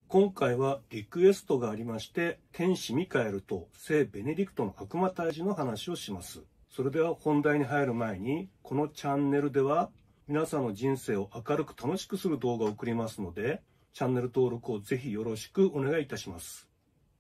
今回はリクエストがありまして、天使ミカエルと聖ベネディクトの悪魔退治の話をします。それでは本題に入る前に、このチャンネルでは皆さんの人生を明るく楽しくする動画を送りますので、チャンネル登録をぜひよろしくお願いいたします。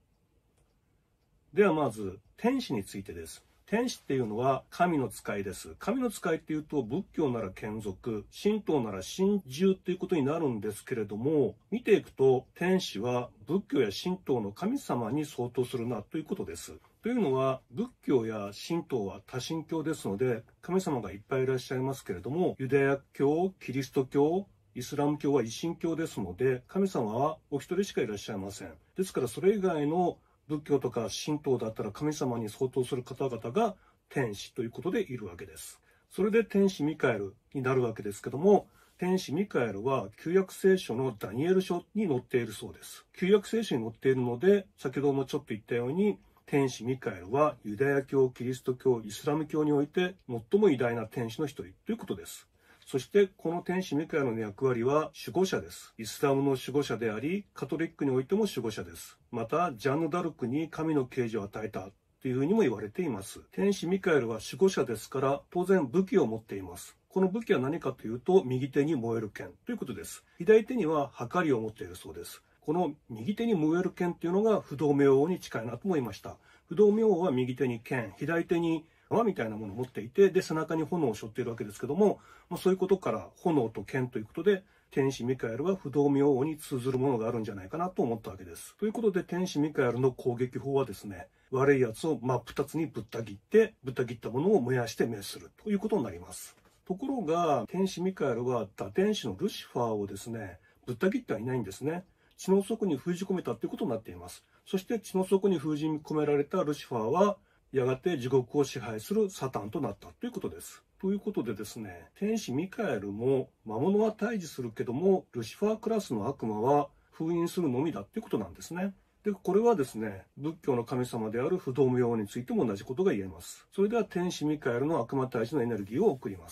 ではまず、天使についてです。天使っていうのは神の使いです。神の使いっていうと仏教なら眷属、神道なら神獣っていうことになるんですけれども、見ていくと天使は仏教や神道の神様に相当するなということです。というのは仏教や神道は多神教ですので神様がいっぱいいらっしゃいますけれども、ユダヤ教、キリスト教、イスラム教は一神教ですので神様はお一人しかいらっしゃいません。ですからそれ以外の仏教とか神道だったら神様に相当する方々が天使ということでいるわけです。それで天使ミカエルになるわけですけども、天使ミカエルは旧約聖書のダニエル書に載っているそうです。旧約聖書に載っているので、先ほどもちょっと言ったように、天使ミカエルはユダヤ教、キリスト教、イスラム教において最も偉大な天使の一人ということです。そしてこの天使ミカエルの役割は守護者です。イスラムの守護者であり、カトリックにおいても守護者です。また、ジャンヌ・ダルクに神の啓示を与えたというふうにも言われています。天使ミカエルは守護者ですから、当然武器を持っています。この武器は何かというと、右手に燃える剣ということです。左手には秤を持っているそうです。この右手に燃える剣というのが不動明王に近いなと思いました。不動明王は右手に剣、左手に輪みたいなものを持っていて、で、背中に炎を背負っているわけですけども、そういうことから炎と剣ということで、天使ミカエルは不動明王に通ずるものがあるんじゃないかなと思ったわけです。ということで、天使ミカエルの攻撃法はですね、悪いやつを真っ二つにぶった切って、ぶった切ったものを燃やして滅するということになります。ところが、天使ミカエルは堕天使のルシファーをですね、ぶった切ってはいないんですね。血の底に封じ込めたということになっています。そして血の底に封じ込められたルシファーは、やがて地獄を支配するサタンとなったということです。ということでですね、天使ミカエルも魔物は退治するけども、ルシファークラスの悪魔は封印するのみだということなんですね。で、これはですね、仏教の神様である不動明王についても同じことが言えます。それでは天使ミカエルの悪魔退治のエネルギーを送ります。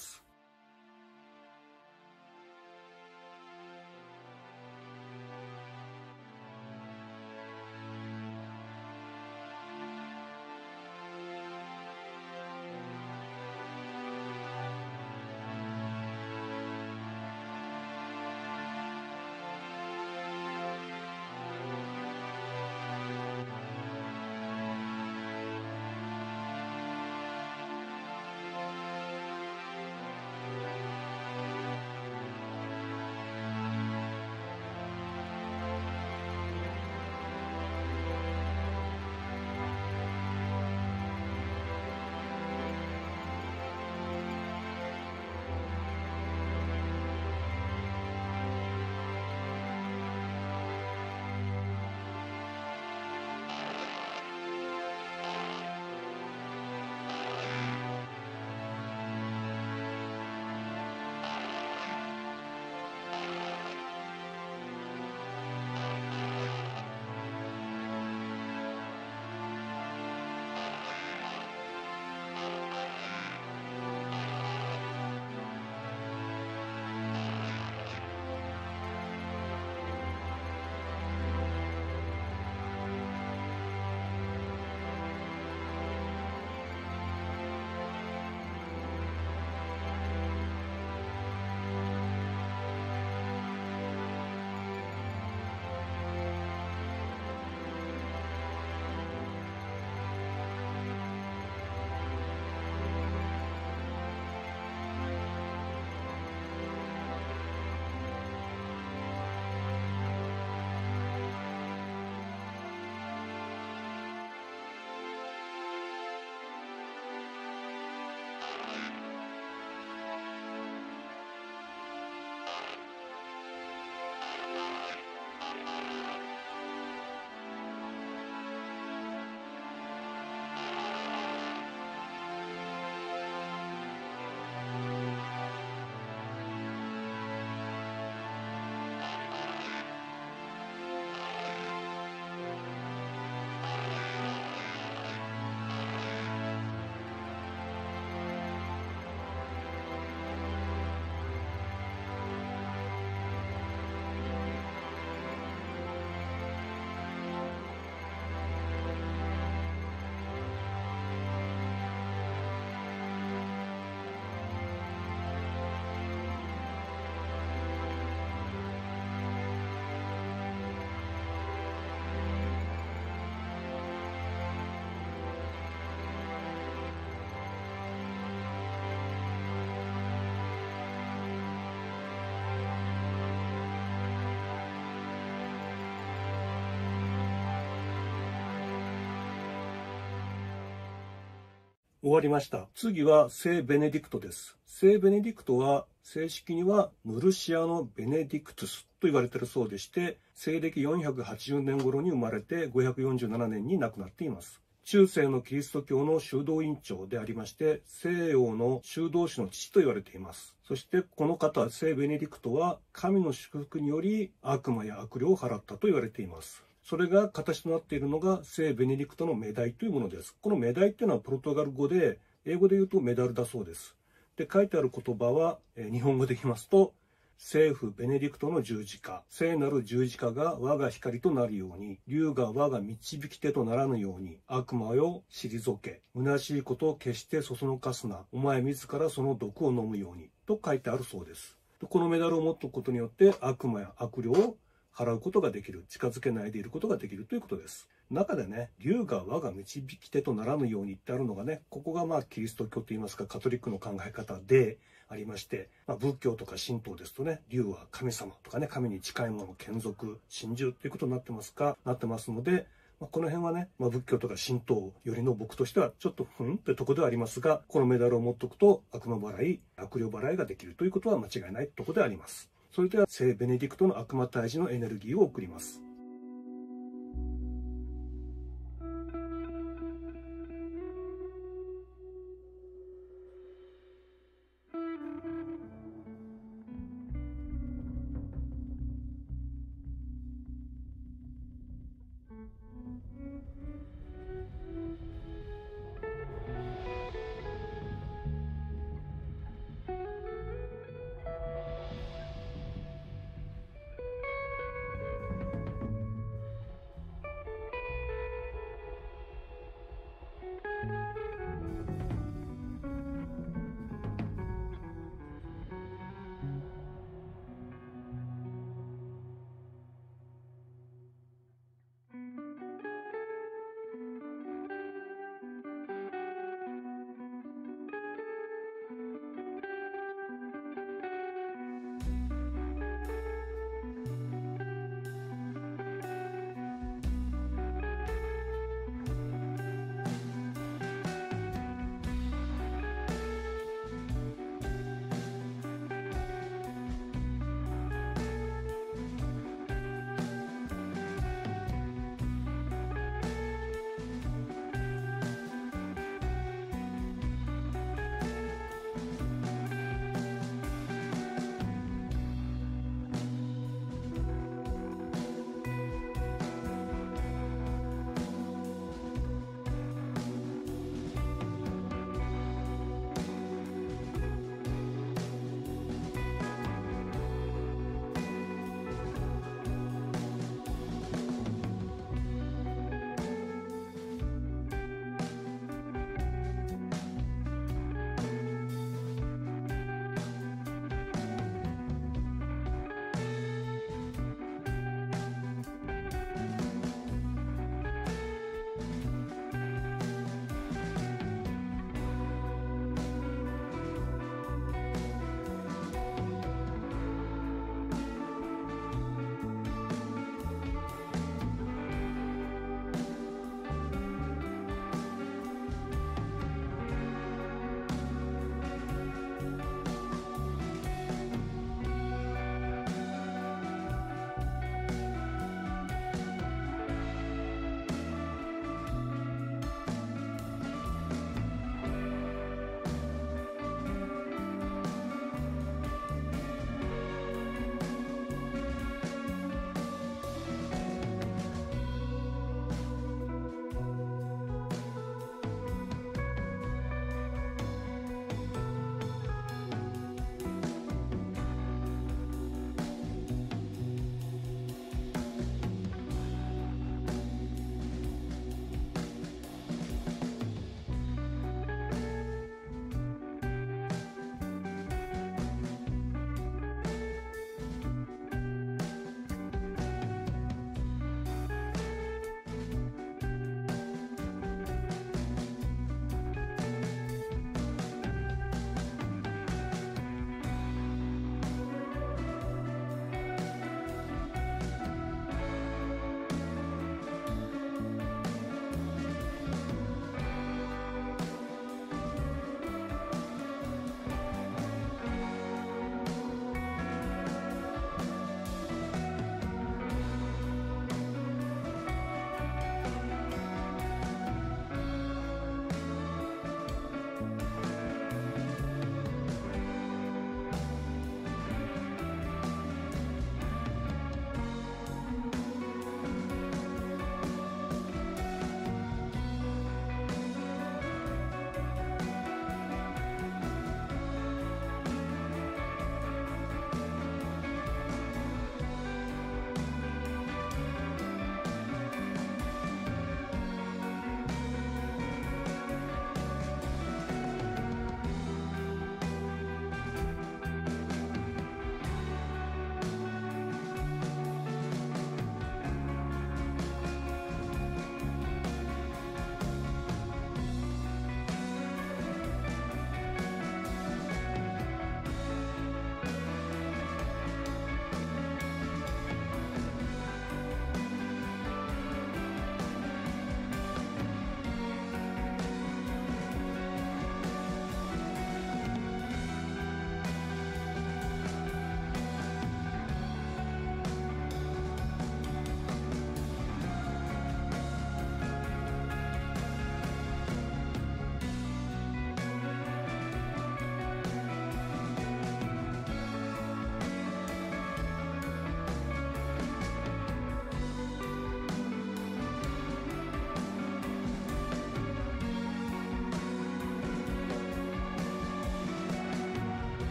終わりました。次は聖ベネディクトです。聖ベネディクトは正式にはヌルシアノ・ベネディクトゥスと言われているそうでして、西暦480年頃に生まれて547年に亡くなっています。中世のキリスト教の修道院長でありまして、西洋の修道士の父と言われています。そしてこの方、聖ベネディクトは神の祝福により悪魔や悪霊を払ったと言われています。それが形となっているのが聖ベネディクトのメダイというものです。このメダイというのはポルトガル語で、英語で言うとメダルだそうです。で、書いてある言葉は、日本語で言いますと、聖父ベネディクトの十字架、聖なる十字架が我が光となるように、竜が我が導き手とならぬように、悪魔よ退け、虚しいことを決してそそのかすな、お前自らその毒を飲むように、と書いてあるそうです。このメダルを持っておくことによって、悪魔や悪霊を払うことができる、近づけないでいることができるということです。中でね、竜が我が導き手とならぬようにってあるのがね、ここがキリスト教といいますかカトリックの考え方でありまして、仏教とか神道ですとね、竜は神様とかね、神に近いもの、眷属、神獣ということになってますので、この辺はね、仏教とか神道よりの僕としてはちょっとってとこではありますが、このメダルを持っておくと悪魔払い、悪霊払いができるということは間違いないとこであります。それでは聖ベネディクトの悪魔退治のエネルギーを送ります。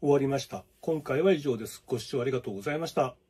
終わりました。今回は以上です。ご視聴ありがとうございました。